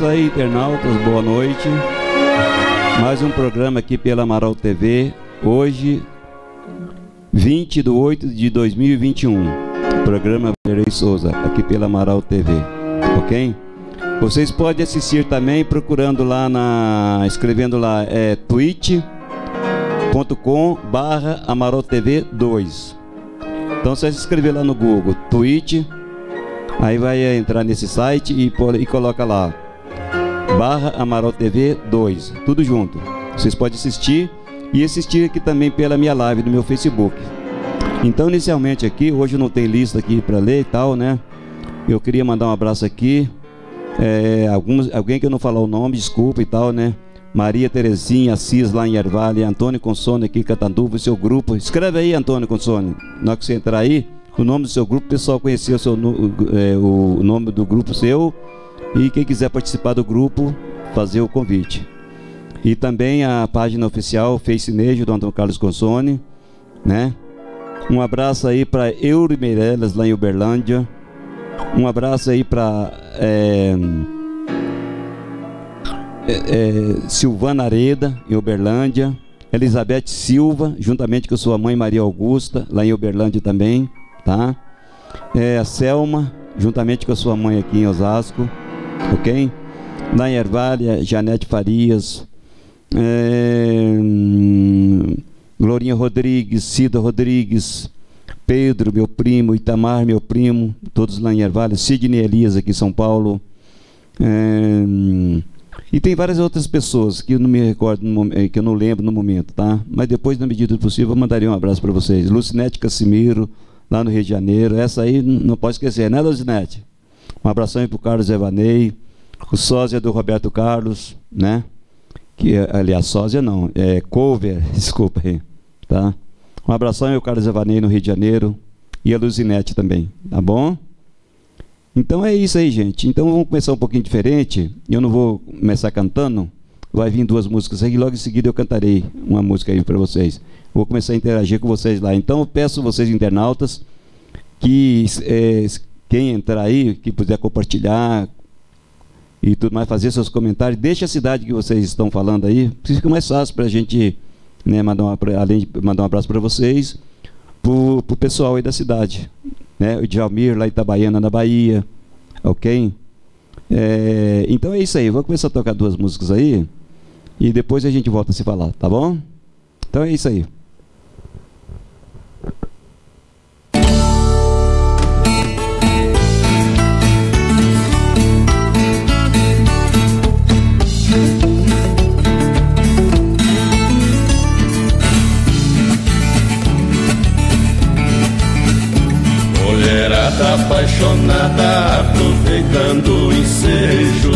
aí, internautas, boa noite. Mais um programa aqui pela Amaral TV. Hoje, 20 de 8 de 2021. Programa Vanderlei Souza, aqui pela Amaral TV. Ok? Vocês podem assistir também procurando lá escrevendo lá, twitch.com/AmaralTV2. Então você se inscrever lá no Google, Twitch, aí vai entrar nesse site e coloca lá /AmaralTV2, tudo junto. Vocês podem assistir e assistir aqui também pela minha live no meu Facebook. Então, inicialmente aqui, hoje não tem lista aqui para ler e tal, né? Eu queria mandar um abraço aqui. Alguém que eu não falar o nome, desculpa e tal, né? Maria Terezinha Assis lá em Ervale, Antônio Consone aqui em Catanduva, o seu grupo. Escreve aí, Antônio Consone. Na hora que você entrar aí, o nome do seu grupo, o pessoal conhecer o nome do grupo seu. E quem quiser participar do grupo, fazer o convite. E também a página oficial, Facenejo, do Antônio Carlos Consone, né? Um abraço aí para Euri Meirelles, lá em Uberlândia. Um abraço aí para Silvana Areda, em Uberlândia. Elizabeth Silva, juntamente com sua mãe Maria Augusta, lá em Uberlândia também, tá? A Selma, juntamente com a sua mãe aqui em Osasco, ok? Lá em Ervalha, Janete Farias, Glorinha Rodrigues, Cida Rodrigues, Pedro, meu primo, Itamar, meu primo, todos lá em Ervalha, Sidney Elias aqui em São Paulo, e tem várias outras pessoas que eu não me recordo, que eu não lembro no momento, tá? Mas depois, na medida do possível, eu mandaria um abraço para vocês. Lucinete Cassimiro, lá no Rio de Janeiro, essa aí não pode esquecer, né, Lucinete? Um abração aí para o Carlos Evanei, o sósia do Roberto Carlos, né? Que, aliás, sósia não, cover, desculpa aí, tá? Um abração aí ao Carlos Evanei no Rio de Janeiro e a Luzinete também, tá bom? Então é isso aí, gente. Então vamos começar um pouquinho diferente. Eu não vou começar cantando, vai vir duas músicas aí, logo em seguida eu cantarei uma música aí para vocês. Vou começar a interagir com vocês lá. Então eu peço vocês, internautas, que quem entrar aí, que puder compartilhar e tudo mais, fazer seus comentários, deixe a cidade que vocês estão falando aí, porque fica mais fácil para a gente, né, além de mandar um abraço para vocês, para o pessoal aí da cidade, né? O Djalmir lá em Itabaiana, na Bahia, ok? Então é isso aí, vou começar a tocar duas músicas aí e depois a gente volta a se falar, tá bom? Então é isso aí. Mulherada apaixonada, aproveitando o ensejo,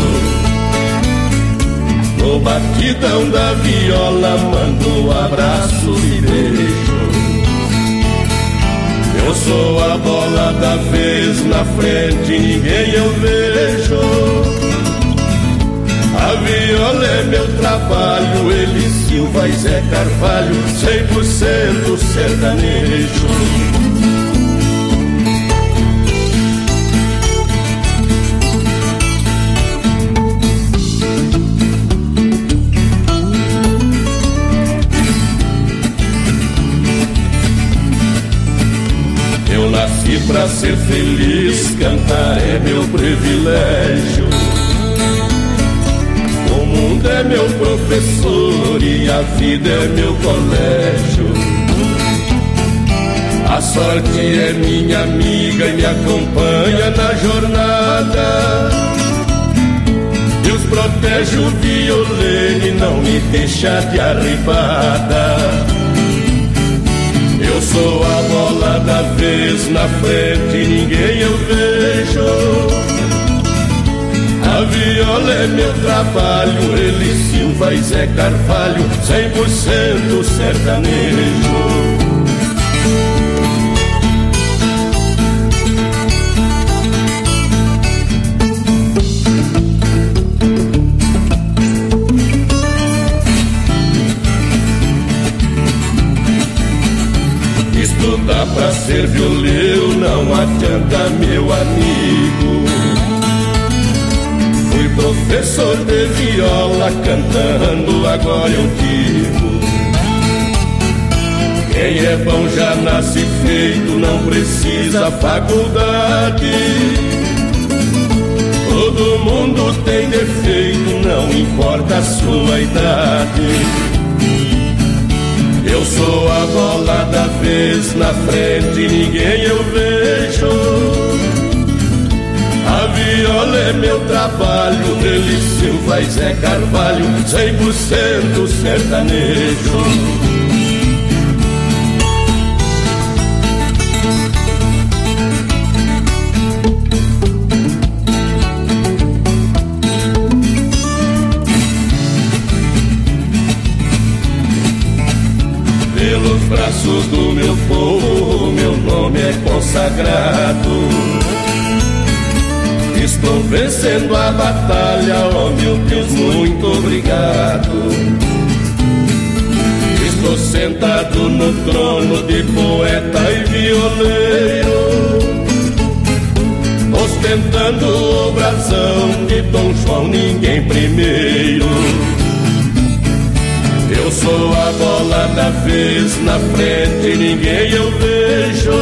no batidão da viola mando abraços e beijos. Eu sou a bola da vez, na frente ninguém eu vejo. A viola é meu trabalho, Eli Silva e Zé Carvalho, 100% sertanejo. Nasci pra ser feliz, cantar é meu privilégio. O mundo é meu professor e a vida é meu colégio. A sorte é minha amiga e me acompanha na jornada. Deus protege o violino e não me deixa de arribada. Eu sou a bola da vez, na frente ninguém eu vejo. A viola é meu trabalho, Eli Silva e Zé Carvalho, 100% sertanejo. Estudar pra ser violeiro não adianta, meu amigo. Fui professor de viola cantando, agora eu digo: quem é bom já nasce feito, não precisa faculdade. Todo mundo tem defeito, não importa a sua idade. Eu sou a bola da vez, na frente ninguém eu vejo. A viola é meu trabalho, Nelly Silva e Zé Carvalho, 100% sertanejo. Pelos braços do meu povo, meu nome é consagrado. Estou vencendo a batalha, oh meu Deus, muito obrigado. Estou sentado no trono de poeta e violeiro, ostentando o brasão de Dom João, ninguém primeiro. Eu sou a bola da vez, na frente ninguém eu vejo.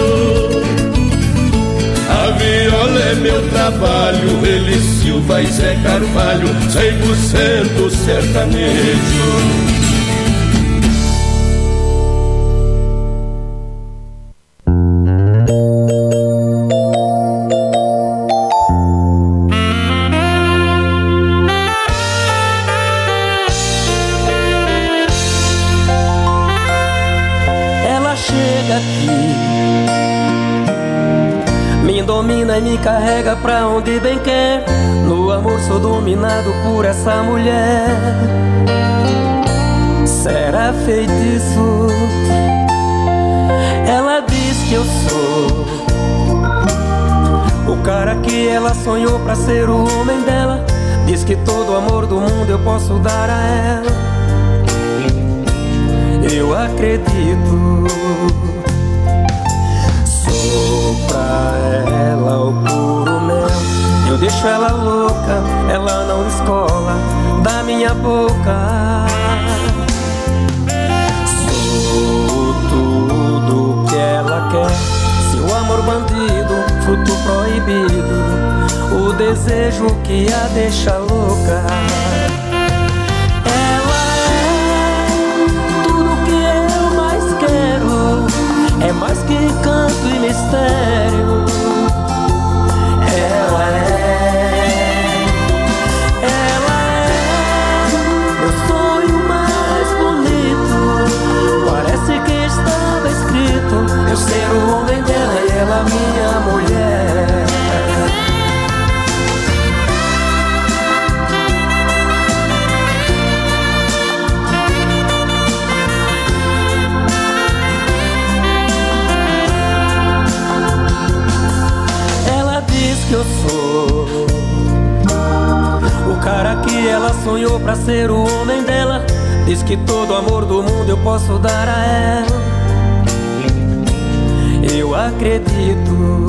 A viola é meu trabalho, Nelly Silva e Zé Carvalho, 100% sertanejo. Me carrega pra onde bem quer. No amor sou dominado por essa mulher. Será feitiço? Ela diz que eu sou o cara que ela sonhou pra ser o homem dela. Diz que todo o amor do mundo eu posso dar a ela. Eu acredito. Sou pra ela o puro mel. Eu deixo ela louca, ela não descola da minha boca. Sou tudo que ela quer. Seu amor bandido, fruto proibido, o desejo que a deixa louca. Ela é tudo que eu mais quero, é mais que encanto e mistério. Ela é meu sonho mais bonito. Parece que estava escrito eu ser o homem dela e ela minha mulher. Que eu sou o cara que ela sonhou pra ser o homem dela. Diz que todo o amor do mundo eu posso dar a ela. Eu acredito.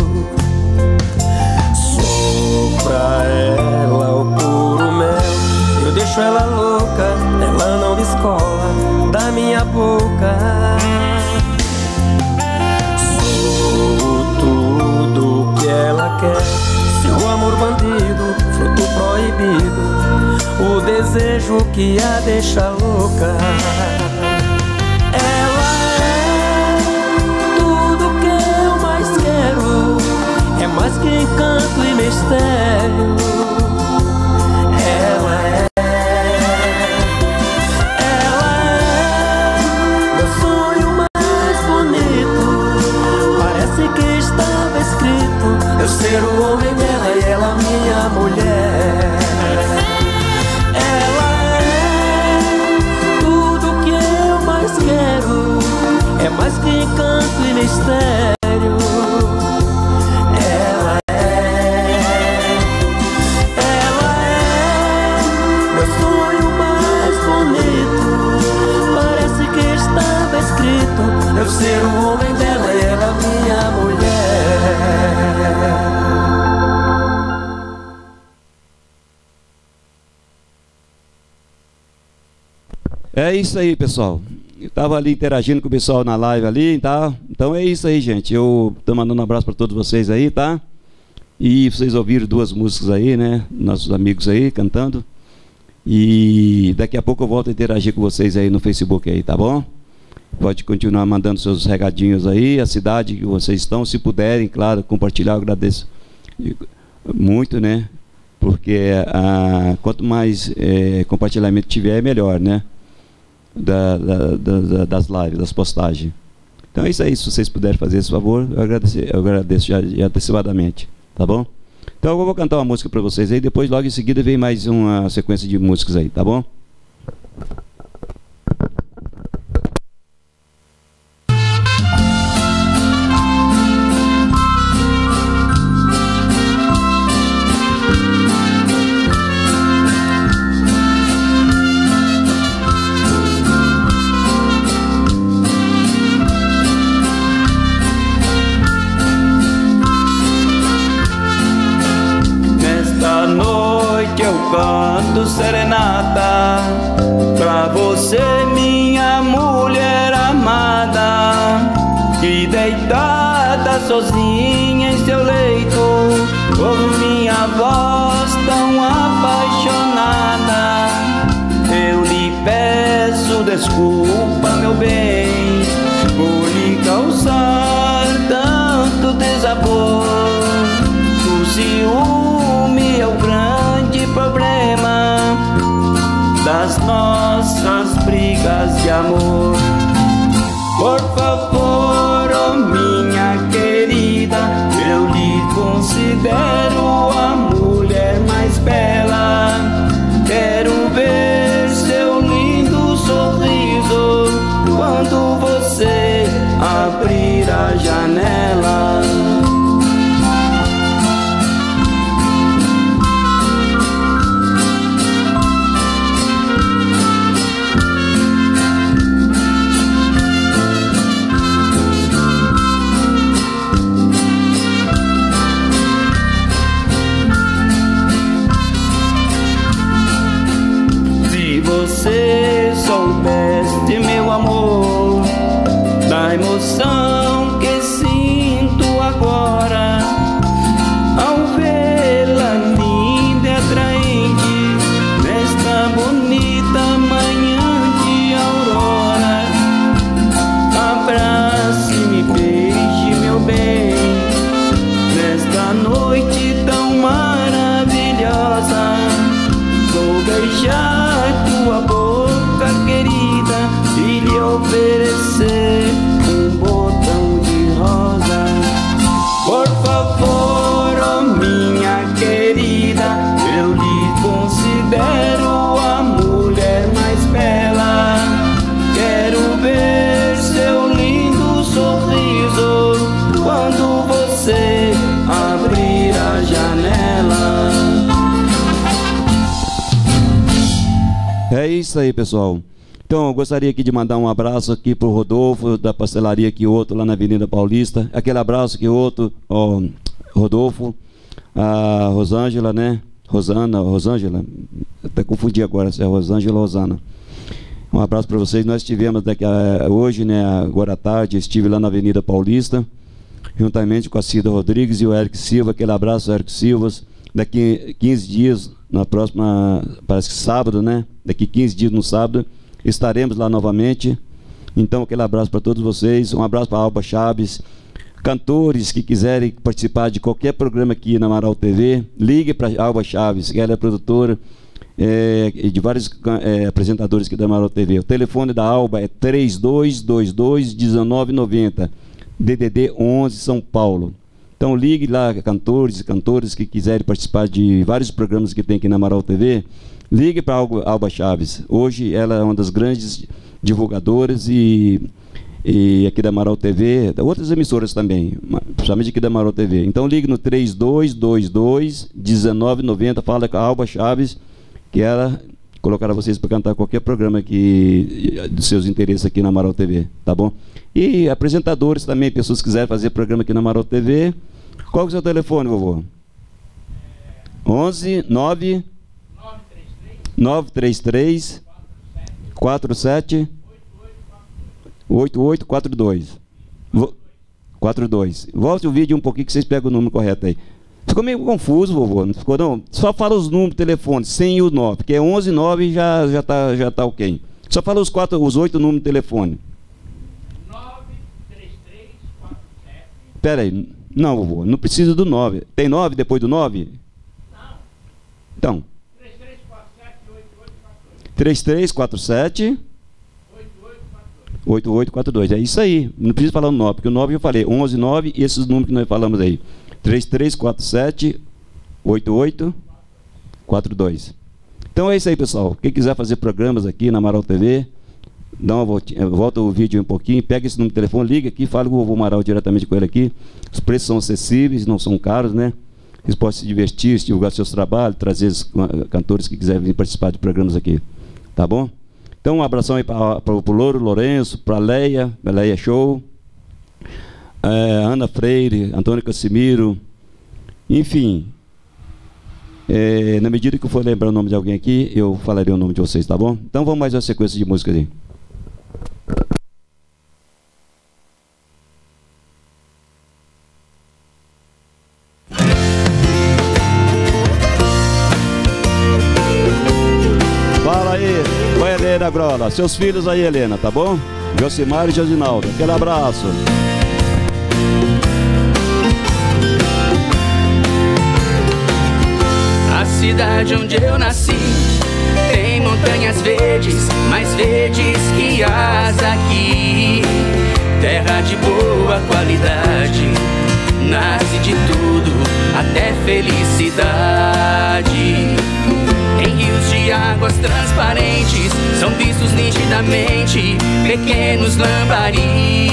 Sou pra ela o puro mel. Eu deixo ela louca, ela não descola da minha boca. Tudo que ela quer, seu amor bandido, fruto proibido, o desejo que a deixa louca. Ela é tudo que eu mais quero, é mais que encanto e mistério. Ela é eu ser o homem dela e ela minha mulher. Ela é tudo É isso aí, pessoal. Eu estava ali interagindo com o pessoal na live ali, tá? Então é isso aí, gente. Eu estou mandando um abraço para todos vocês aí, tá? E vocês ouviram duas músicas aí, né? Nossos amigos aí cantando. E daqui a pouco eu volto a interagir com vocês aí no Facebook aí, tá bom? Pode continuar mandando seus recadinhos aí, a cidade que vocês estão, se puderem, claro, compartilhar, eu agradeço muito, né? Porque quanto mais compartilhamento tiver, é melhor, né? Das lives, das postagens. Então é isso aí, se vocês puderem fazer esse favor, eu agradeço já antecipadamente, tá bom? Então eu vou cantar uma música para vocês aí, depois logo em seguida vem mais uma sequência de músicas aí, tá bom? Canto serenata pra você, minha mulher amada, que deitada sozinha em seu leito ouve minha voz tão apaixonada. Eu lhe peço desculpa, meu bem, por lhe causar tanto desabor. O ciúme é o grande problema das nossas brigas de amor. Por favor, oh minha querida, eu lhe considero a mulher mais bela. Quero ver seu lindo sorriso quando você abrir a janela. Se soubesse, meu amor, da emoção que sinto agora ao vê-la linda e atraente nesta bonita manhã de aurora. Abrace-me, beije, meu bem, nesta noite tão maravilhosa. Vou beijar tua boca, querida, e lhe oferecer um botão de rosa. Por favor, oh minha querida, eu lhe considero a mulher mais bela. Quero ver seu lindo sorriso quando você abrir a janela. É isso aí, pessoal. Então, eu gostaria aqui de mandar um abraço aqui para o Rodolfo, da pastelaria Quioto, lá na Avenida Paulista. Aquele abraço, Quioto, Rodolfo, a Rosângela, né? Rosângela, até confundi agora se é Rosângela ou Rosana. Um abraço para vocês. Nós estivemos hoje, né, agora à tarde, estive lá na Avenida Paulista, juntamente com a Cida Rodrigues e o Eric Silva. Aquele abraço, Eric Silva. Daqui 15 dias, na próxima, parece que sábado, né? Daqui 15 dias no sábado, estaremos lá novamente. Então, aquele abraço para todos vocês. Um abraço para a Alba Chaves. Cantores que quiserem participar de qualquer programa aqui na Amaral TV, ligue para a Alba Chaves, que ela é produtora de vários apresentadores aqui da Amaral TV. O telefone da Alba é 3222-1990, DDD 11, São Paulo. Então ligue lá, cantores e cantoras que quiserem participar de vários programas que tem aqui na Amaral TV, ligue para a Alba Chaves. Hoje ela é uma das grandes divulgadoras e aqui da Amaral TV, outras emissoras também, principalmente aqui da Amaral TV. Então ligue no 3222-1990, fala com a Alba Chaves, que ela colocará vocês para cantar qualquer programa aqui dos seus interesses aqui na Amaral TV, tá bom? E apresentadores também, pessoas que quiserem fazer programa aqui na Amaral TV. Qual é o seu telefone, vovô? 11 9 933 47 8842. 42. Volte o vídeo um pouquinho que vocês pegam o número correto aí. Ficou meio confuso, vovô, não ficou não? Só fala os números de telefone, 100 e o 9, porque é 11 e 9 e já tá ok. Só fala os 8 números de telefone. 93347. Pera aí, não, vovô, não precisa do 9. Tem 9 depois do 9? Não. Então. 3347-8842. 3347 8842. É isso aí. Não precisa falar o 9, porque o 9 eu falei, 11 e 9 e esses números que nós falamos aí. 3347 8842. Então é isso aí, pessoal. Quem quiser fazer programas aqui na Amaral TV, dá uma voltinha, volta o vídeo um pouquinho, pega esse número de telefone, liga aqui, fala com o vovô Amaral diretamente com ele aqui. Os preços são acessíveis, não são caros, né? Vocês podem se divertir, divulgar seus trabalhos, trazer os cantores que quiserem vir participar de programas aqui. Tá bom? Então um abração aí para o Louro Lourenço, para a Leia Show, Ana Freire, Antônio Casimiro, enfim. Na medida que eu for lembrar o nome de alguém aqui, eu falarei o nome de vocês, tá bom? Então vamos mais uma sequência de músicas aí. Fala aí, com a Helena Grola, seus filhos aí, Helena, tá bom? Josimar e Josinaldo, aquele abraço. A cidade onde eu nasci tem montanhas verdes, mais verdes que as aqui. Terra de boa qualidade, nasce de tudo, até felicidade. Em rios de águas transparentes são vistos nitidamente pequenos lambaris,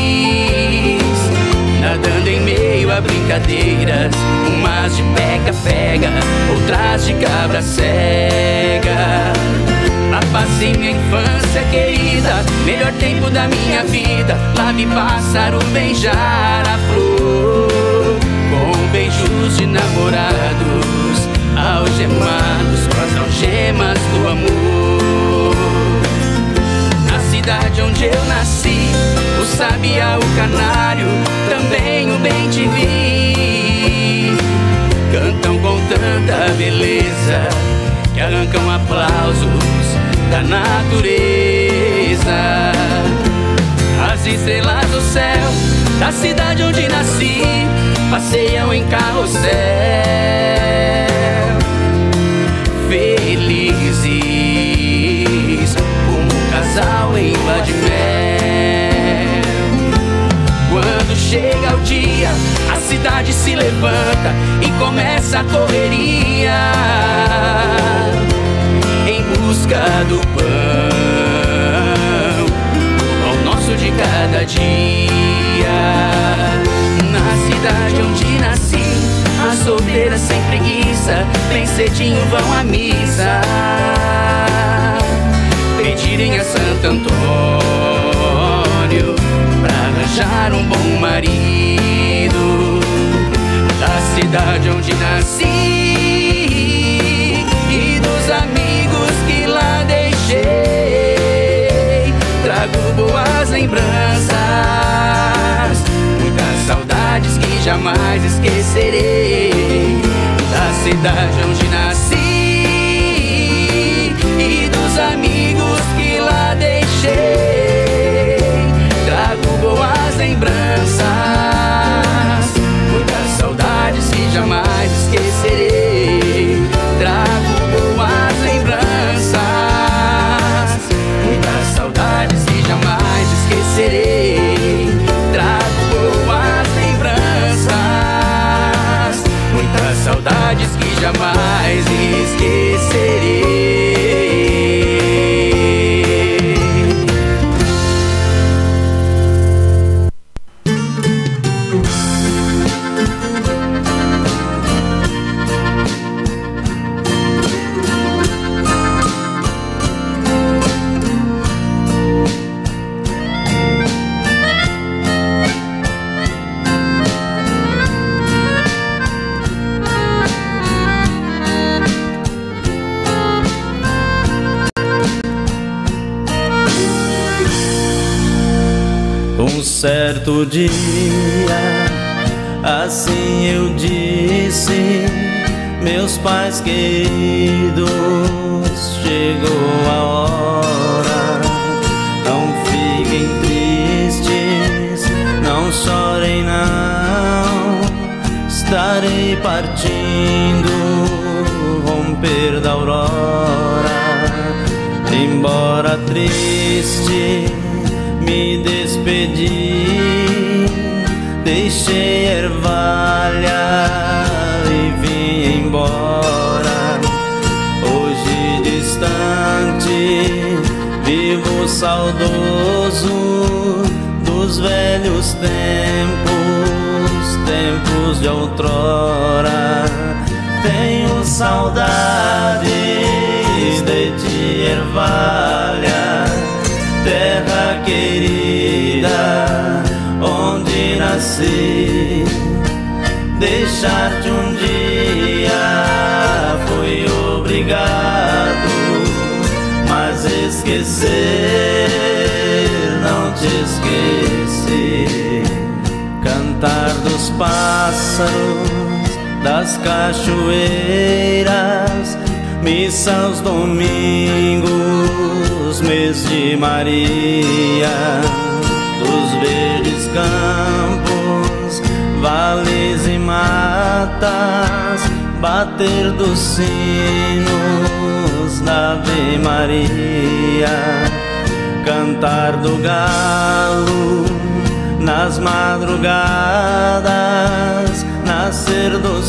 nadando em meio a brincadeiras, umas de pega-pega, outras de cabra cega. Lá passei minha infância querida, melhor tempo da minha vida. Lá vi pássaro beijar a flor, com beijos de namorados, algemados com as algemas do amor. Na cidade onde eu nasci, o sabiá, o canário, também o bem-te-vi, cantam com tanta beleza que arrancam aplausos da natureza. As estrelas do céu da cidade onde nasci passeiam em carrossel, felizes como um casal em lua de mel. Quando chega o dia, a cidade se levanta e começa a correria em busca do pão, ao nosso de cada dia. Na cidade onde nasci, as solteiras sem preguiça bem cedinho vão à missa, pedirem a Santo Antônio pra arranjar um bom marido. Da cidade onde nasci e dos amigos que lá deixei, trago boas lembranças, muitas saudades que jamais esquecerei. Da cidade onde nasci e dos amigos que lá deixei, trago boas lembranças, muitas saudades que jamais esquecerei. Trago boas lembranças, muitas saudades que jamais esquecerei. Trago boas lembranças, muitas saudades que jamais esquecerei. Um certo dia, assim eu disse: meus pais queridos, chegou a hora. Não fiquem tristes, não chorem não, estarei partindo, romper da aurora. Embora triste, me despedi, deixei ervalha e vim embora. Hoje distante, vivo saudoso dos velhos tempos, tempos de outrora. Tenho saudades de ti, ervalha, terra querida, onde nasci. Deixar-te um dia fui obrigado, mas esquecer não te esqueci. Cantar dos pássaros, das cachoeiras, missa aos domingos, mês de Maria, dos verdes campos, vales e matas, bater dos sinos da Ave Maria, cantar do galo nas madrugadas, nascer do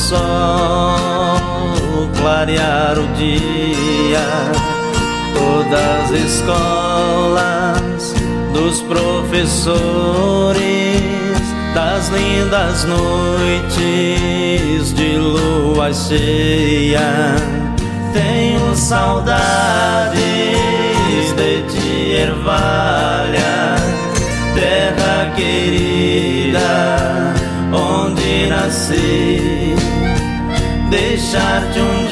sol, clarear o dia. Todas as escolas dos professores, das lindas noites de lua cheia. Tenho saudades de ti, ervalha, terra querida, onde nasci. Deixar-te um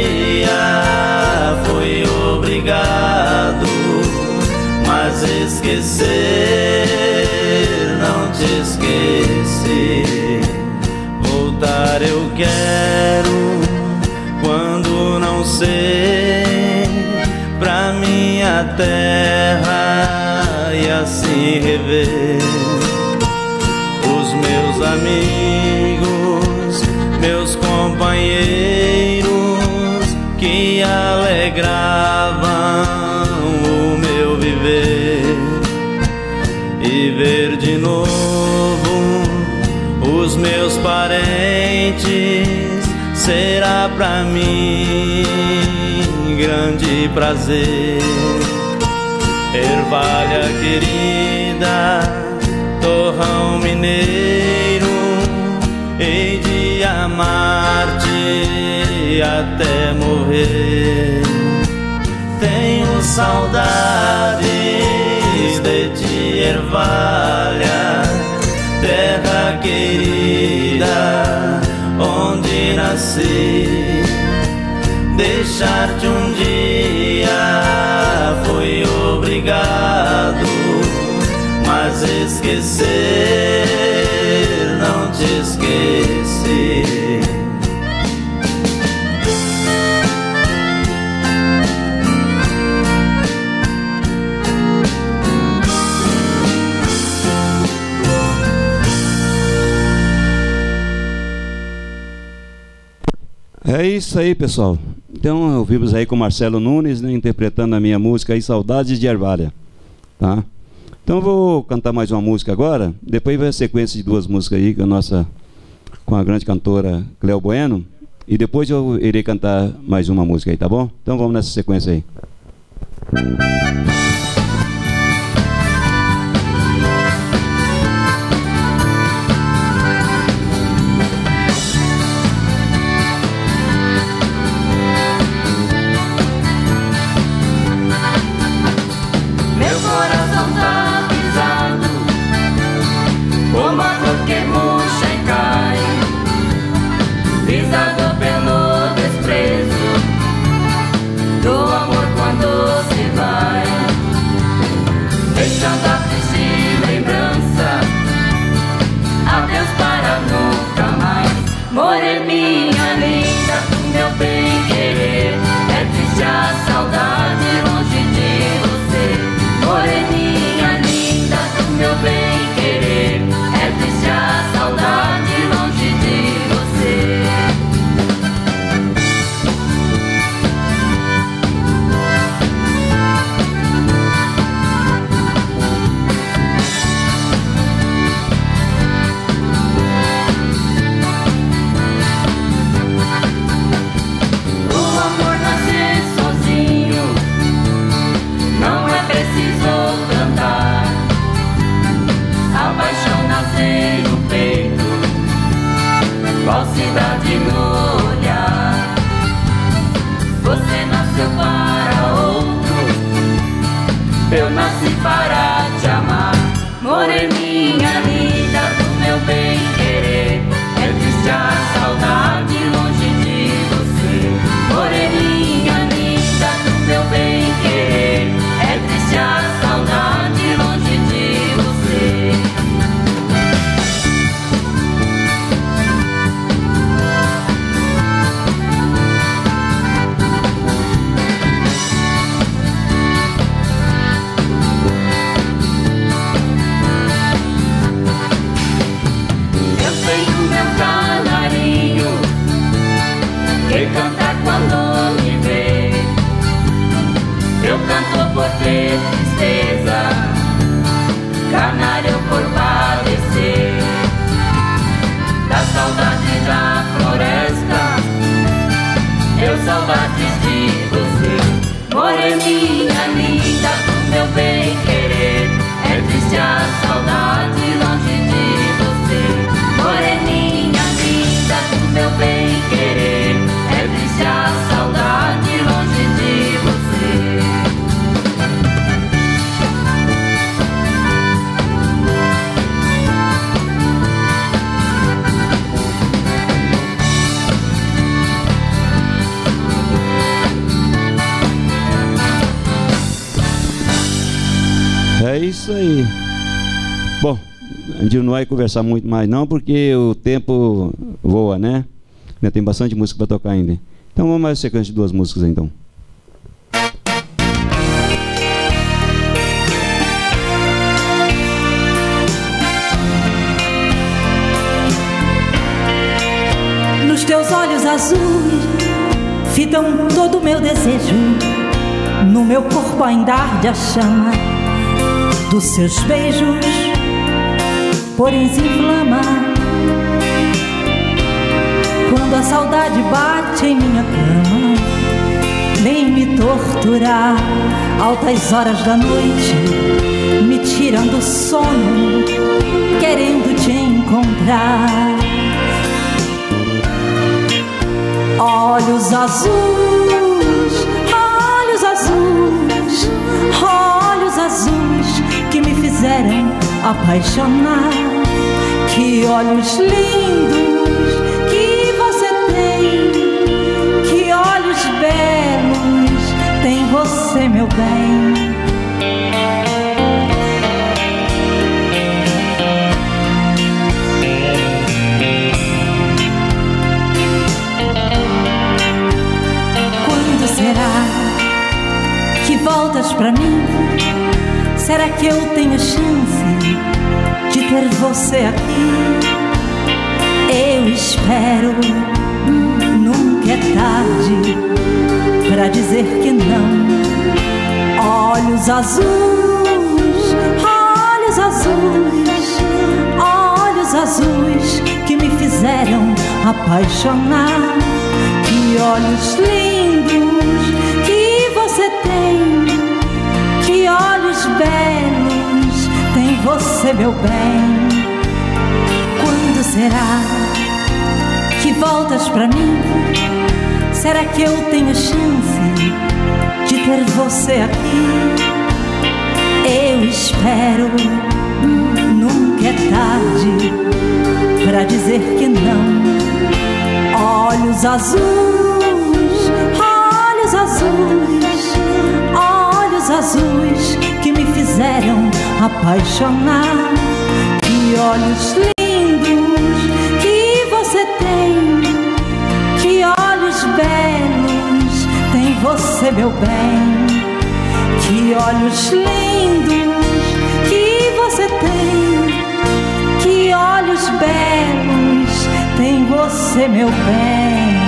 dia fui obrigado, mas esquecer não te esqueci. Voltar eu quero quando não sei, pra minha terra e assim rever os meus amigos, meus companheiros que alegravam o meu viver, e ver de novo os meus parentes será pra mim grande prazer. Ervalha querida, torrão mineiro, hei de amar-te até morrer. Tenho saudades de ti, ervalha, terra querida, onde nasci. Deixar-te um dia fui obrigado, mas esquecer não te esqueci. É isso aí, pessoal. Então, ouvimos aí com Marcelo Nunes, né, interpretando a minha música aí, Saudades de Ervalha. Tá? Então, eu vou cantar mais uma música agora. Depois vai a sequência de duas músicas aí com a grande cantora Cléo Bueno. E depois eu irei cantar mais uma música aí, tá bom? Então, vamos nessa sequência aí. Deixando a triste lembrança falsidade no olhar. Você nasceu para outro, eu nasci para te amar. Moreninha linda do meu bem querer, é triste a saudade longe de você. Moreninha linda do meu bem querer, é triste a saudade longe de você. Que canta quando me vê, eu canto por ter tristeza, canário por padecer da saudade da floresta, eu saudades de você. Moreninha linda do meu bem querer, é triste a saudade longe de você. Moreninha linda do meu bem querer, é triste a saudade longe de você. É isso aí. Bom, a gente não vai conversar muito mais não, porque o tempo voa, né? Ainda tem bastante música para tocar ainda. Então vamos mais sequência de 2 músicas então. Nos teus olhos azuis fitam todo o meu desejo, no meu corpo ainda arde a chama dos seus beijos, porém se inflama quando a saudade bate em minha cama. Vem me torturar altas horas da noite, me tirando o sono, querendo te encontrar. Olhos azuis, olhos azuis, olhos azuis que me fizeram apaixonar. Que olhos lindos que você tem, que olhos belos tem você, meu bem. Quando será que voltas pra mim? Será que eu tenho chance de ter você aqui? Eu espero, nunca é tarde pra dizer que não. Olhos azuis, olhos azuis, olhos azuis que me fizeram apaixonar. Que olhos lindos que você tem, que olhos belos tem você, meu bem. Quando será que voltas pra mim? Será que eu tenho chance de ter você aqui? Eu espero, nunca é tarde pra dizer que não. Olhos azuis, olhos azuis, olhos azuis que me fizeram apaixonar. Que olhos lindos que você tem, que olhos belos tem você, meu bem. Que olhos lindos que você tem, que olhos belos tem você, meu bem.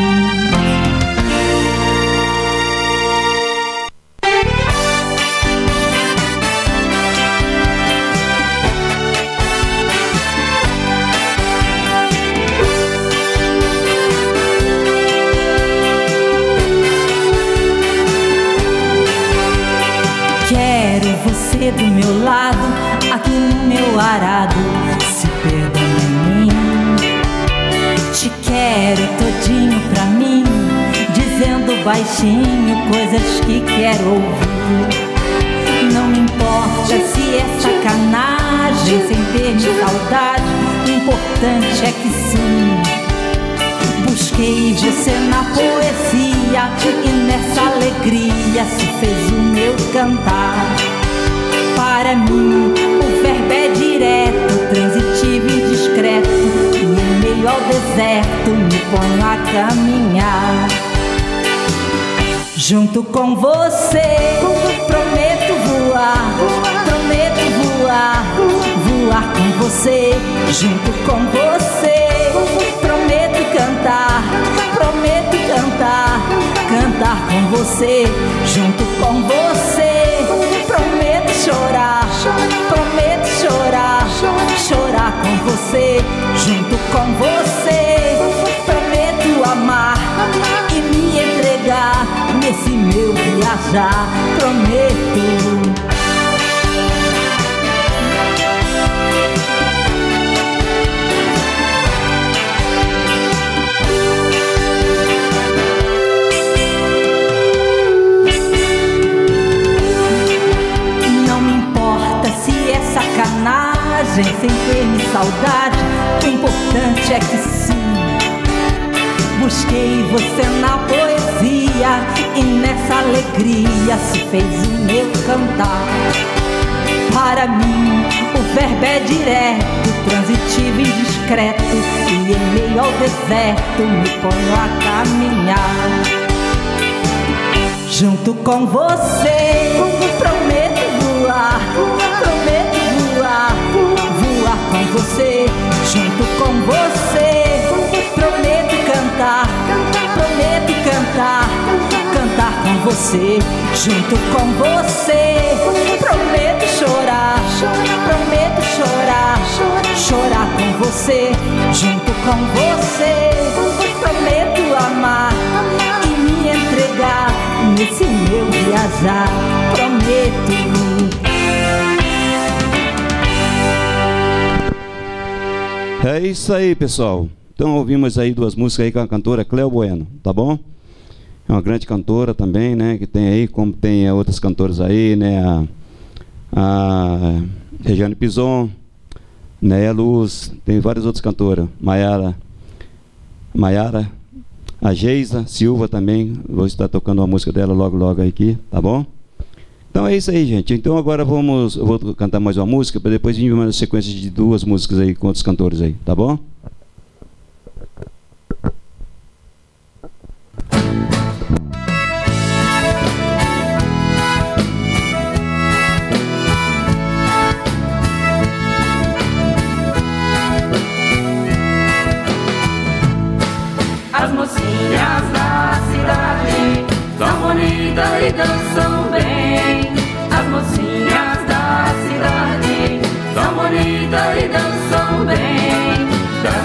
Você do meu lado, aqui no meu arado, se perdendo em mim. Te Te quero todinho pra mim, dizendo baixinho coisas que quero ouvir. Não me importa se é sacanagem, sem ter saudade, o importante é que sim. Busquei você na poesia e nessa alegria se fez o meu cantar. Para mim o verbo é direto, transitivo e discreto, e em meio ao deserto me ponho a caminhar. Junto com você prometo voar, prometo voar, voar com você. Junto com você prometo cantar, prometo cantar, cantar com você. Junto com você prometo chorar, prometo chorar, chorar com você. Junto com você prometo amar e me entregar nesse meu viajar, prometo. Sacanagem, sem ter saudade, o importante é que sim. Busquei você na poesia e nessa alegria se fez o meu cantar. Para mim o verbo é direto, transitivo e discreto, e em meio ao deserto me ponho a caminhar. Junto com você prometo voar, prometo voar, voar com você. Junto com você prometo cantar, prometo cantar, cantar com você. Junto com você prometo chorar, prometo chorar, chorar com você. Junto com você prometo amar e me entregar nesse meu viajar, prometo. É isso aí, pessoal. Então ouvimos aí duas músicas aí com a cantora Cléo Bueno, tá bom? É uma grande cantora também, né? Que tem aí, como tem outras cantoras aí, né? A Regiane Pison, Néia Luz, tem várias outras cantoras. Maiara, a Geisa Silva também. Vou estar tocando uma música dela logo aqui, tá bom? Então é isso aí, gente. Então agora eu vou cantar mais uma música, para depois vir uma sequência de duas músicas aí com outros cantores aí, tá bom? As mocinhas da cidade são bonitas e dançam bem. As mocinhas da cidade são bonitas e dançam bem.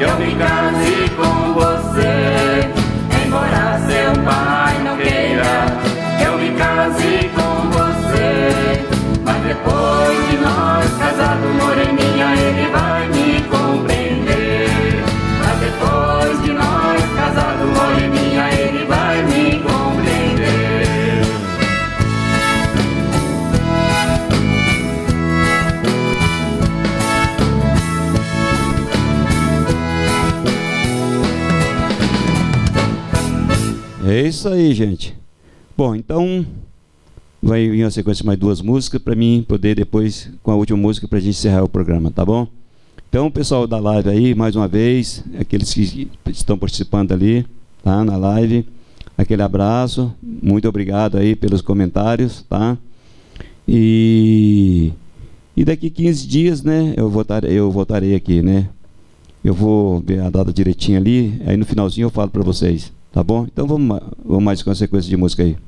eu me case com você. Embora seu pai não queira que eu me case com você, mas depois de nós casados, moreninha, ele vai me compreender. Mas depois de nós casados, moreninha, ele vai me compreender. É isso aí, gente. Bom, então vai vir uma sequência de mais 2 músicas para mim poder depois, com a última música, para a gente encerrar o programa, tá bom? Então, pessoal da live aí, mais uma vez, aqueles que estão participando ali, tá, na live, aquele abraço, muito obrigado aí pelos comentários, tá? E daqui 15 dias, né, eu voltarei aqui, né? Eu vou ver a data direitinho ali, aí no finalzinho eu falo para vocês. Tá bom? Então vamos mais com a sequência de música aí.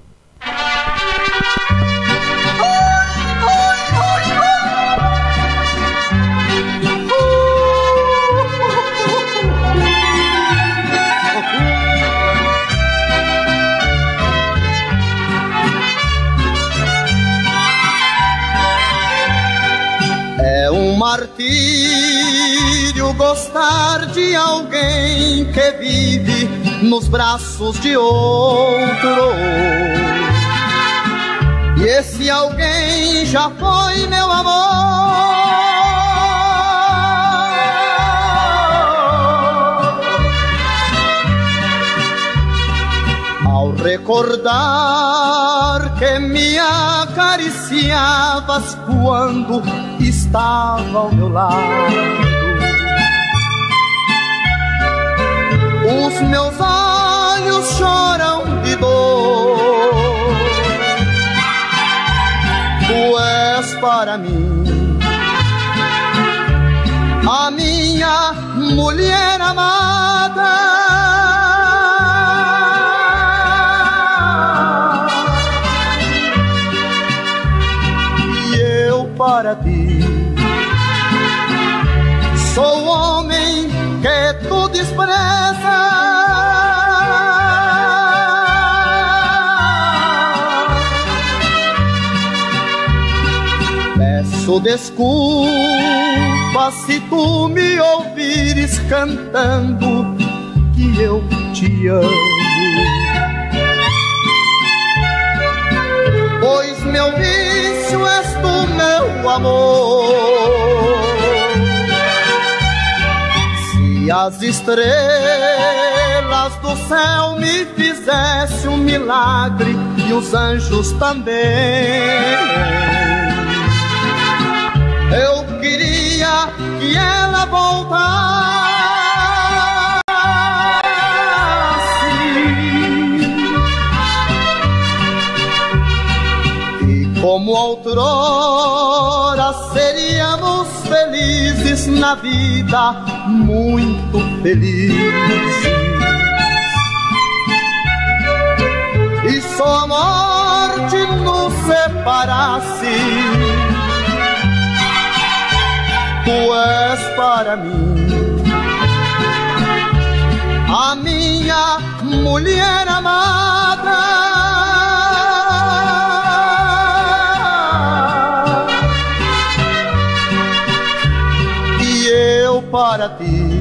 É um martírio gostar de alguém que vive nos braços de outro. E esse alguém já foi meu amor. Ao recordar que me acariciavas quando estava ao meu lado, os meus olhos choram de dor. Tu és para mim a minha mulher amada. E eu para ti sou o homem que tu desprezas. Peço desculpa se tu me ouvires cantando que eu te amo, pois meu vício és tu, meu amor. Se as estrelas do céu me fizesse um milagre e os anjos também, eu queria que ela voltasse. E como outrora seríamos felizes na vida, muito felizes. E só a morte nos separasse. Tu és para mim a minha mulher amada. E eu para ti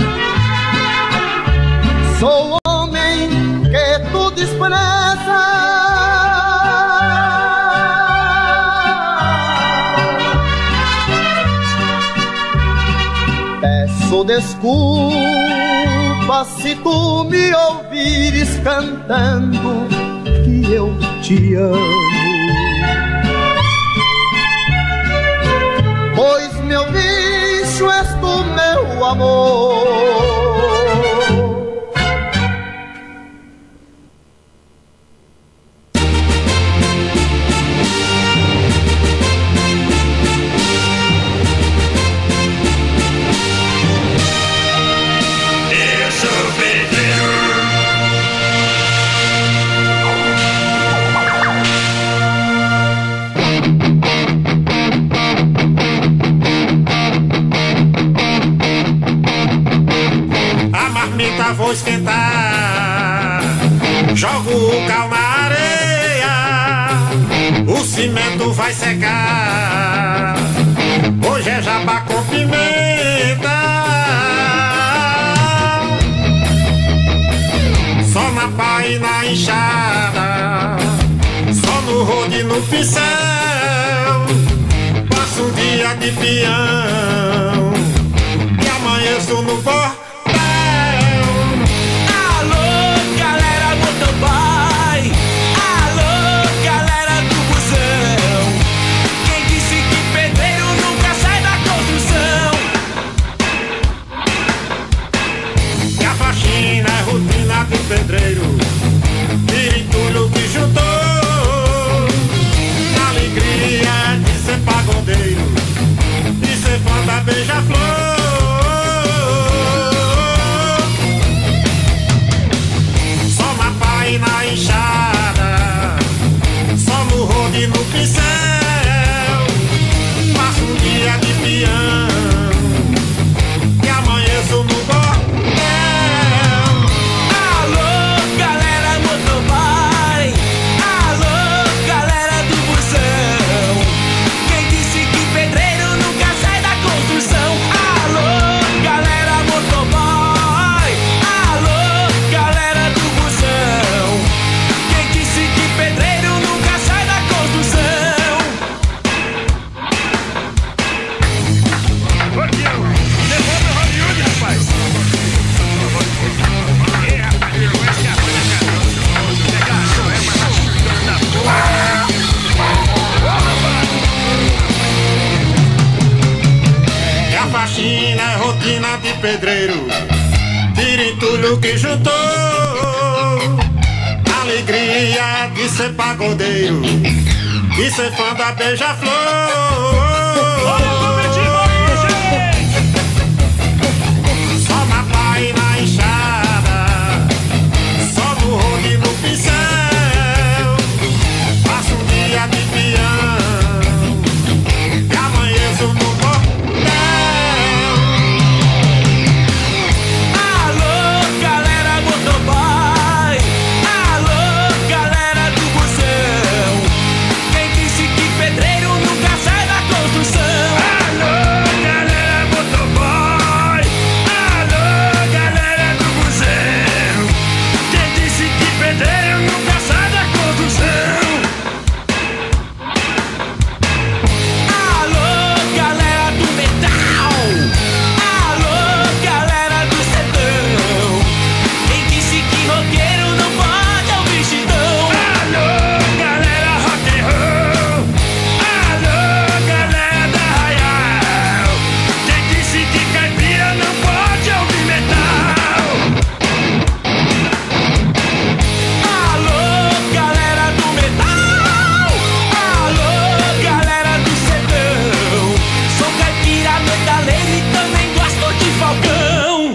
sou o homem que tu desprezas. Peço desculpa se tu me ouvires cantando que eu te amo, pois meu vício és tu, meu amor. já vou esquentar. Jogo o cal na areia, o cimento vai secar. Hoje é jabá com pimenta, só na pá e na enxada, só no rodo e no pincel. Passo um dia de peão e amanheço no bordel. Alô, galera motoboy, alô, galera do busão. Quem disse que pedreiro nunca sai da construção? E a faxina é rotina do pedreiro, tira entulho que juntou. Alegria de ser pagodeiro, de ser fã da beija-flor. Só na pá e na enxada, só no rodo e no pincel. Passo um dia de peão e amanheço no bordel. Alô, galera motoboy, alô, galera do busão. Quem disse que pedreiro nunca sai da construção? Alô, galera motoboy, alô, galera do busão. Quem disse que pedreiro nunca sai da construção? Gordião, devolve o Hollywood, rapaz. Ei, rapaz, vergonha que arroi na cara. Pega a show, é mais chutando da porra. É a faxina, é rotina de pedreiro, tira entulho que juntou. Alegria de ser pagodeiro, de ser fã da beija-flor. Só na pá e na enxada, só no rodo e no pincel. Passo um dia de peão e amanheço no bordel. Alô, galera motoboy, alô, galera do busão. Quem disse que pedreiro nunca sai da construção? Alô, galera motoboy, alô, galera do busão. Quem disse que pedreiro nunca sai da construção? Alô, galera do metal, alô, galera do sertão. Quem disse que roqueiro não pode ouvir chitão? Alô, galera rock and roll, alô, galera da Arraial. Quem disse que caipira não pode ouvir metal? Alô, galera do metal, alô, galera do sertão. Sou caipira metaleiro e também gosto de falcão.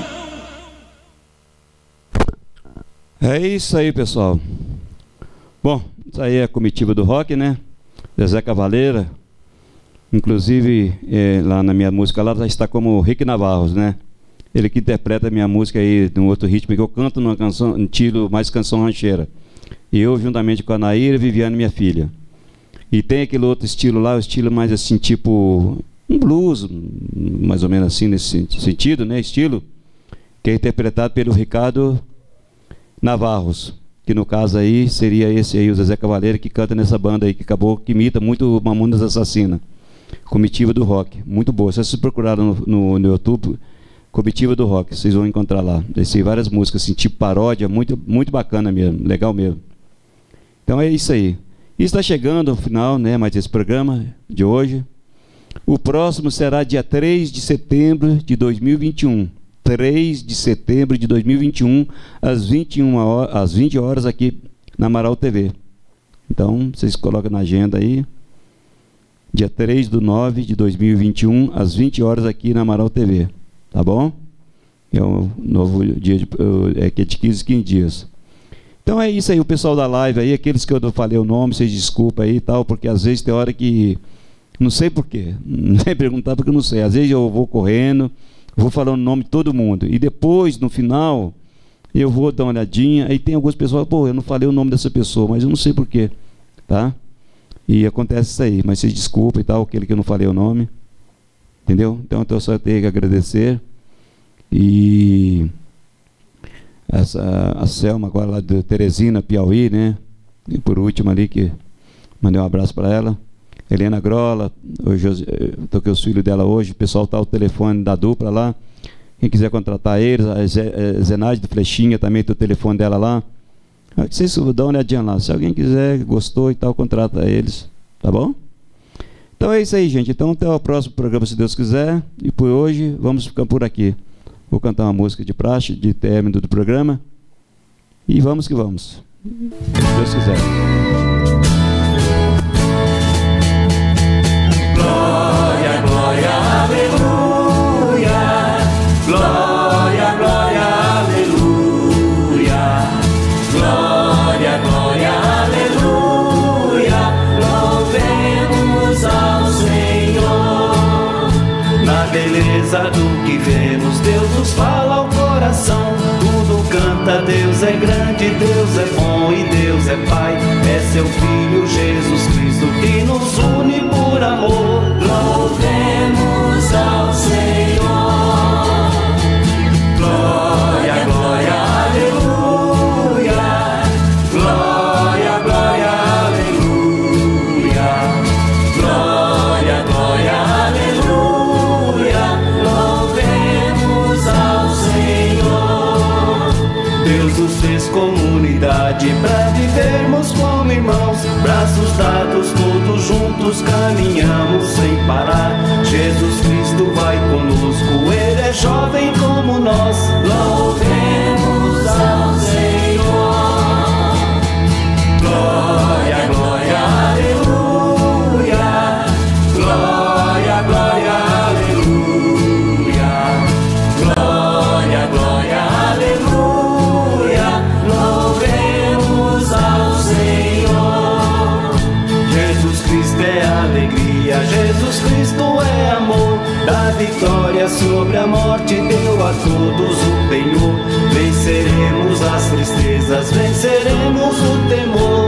É isso aí, pessoal. Bom, isso aí é a comitiva do rock, né? Zezé Cavaleira. Inclusive, lá na minha música, lá já está como Rick Navarros, né? Ele que interpreta a minha música aí num outro ritmo, que eu canto numa canção, um estilo mais canção rancheira. E eu, juntamente com a Naíra, Viviane, minha filha. E tem aquele outro estilo lá, o estilo mais assim, tipo um blues, mais ou menos assim, nesse sentido, né? Estilo, que é interpretado pelo Ricardo Navarros, que no caso aí seria esse aí, o Zezé Cavaleiro, que canta nessa banda aí, que acabou, que imita muito Mamonas Assassina. Comitiva do Rock, muito boa. Se vocês procuraram no YouTube, Comitiva do Rock, vocês vão encontrar lá. Tem várias músicas, assim, tipo paródia, muito, muito bacana mesmo, legal mesmo. Então é isso aí. E está chegando ao final, né, mais esse programa de hoje. O próximo será dia 3 de setembro de 2021. 3 de setembro de 2021, às 20 horas aqui na Amaral TV. Então, vocês colocam na agenda aí. Dia 3/9 de 2021, às 20 horas aqui na Amaral TV. Tá bom? É um novo dia, que é de 15 dias. Então é isso aí, o pessoal da live aí, aqueles que eu não falei o nome, vocês desculpa aí e tal, porque às vezes tem hora que... Não sei porquê, não é perguntar porque eu não sei. Às vezes eu vou correndo, vou falando o nome de todo mundo. E depois, no final, eu vou dar uma olhadinha. Aí tem algumas pessoas, pô, eu não falei o nome dessa pessoa, mas eu não sei porquê, tá? E acontece isso aí, mas vocês desculpem e tal, aquele que eu não falei o nome, entendeu? Então eu só tenho que agradecer. E a Selma agora lá de Teresina, Piauí, né? E por último ali, que mandei um abraço para ela. Helena Grola, hoje eu toquei os filhos dela hoje, o pessoal tá o telefone da dupla lá. Quem quiser contratar eles, a Zenaide do Flechinha também tem o telefone dela lá. Vocês dão uma olhadinha lá. Se alguém quiser, gostou e tal, contrata eles. Tá bom? Então é isso aí, gente. Então até o próximo programa, se Deus quiser. E por hoje, vamos ficar por aqui. Vou cantar uma música de praxe, de término do programa. E vamos que vamos. Se Deus quiser. Glória, glória, aleluia. Glória, glória, aleluia. Glória, glória, aleluia. Louvemos ao Senhor. Na beleza do que vemos, Deus nos fala ao coração. Tudo canta, Deus é grande, Deus é bom e Deus é Pai. É seu Filho Jesus Cristo que nos une por amor. Louvemos ao Senhor. Glória, glória, aleluia. Glória, glória, aleluia. Glória, glória, aleluia. Louvemos ao Senhor. Deus nos fez comunidade pra vivermos como irmãos. Braços dados, todos juntos caminhamos sem parar. Jesus Cristo vai conosco, Ele é jovem como nós. Louvemos ao Senhor. Glória, glória, aleluia. Glória, glória, aleluia. Glória, glória, aleluia. Louvemos ao Senhor. Jesus Cristo é alegria, Jesus Cristo é amor. Da vitória sobre a morte deu a todos o penhor. Venceremos as tristezas, venceremos o temor.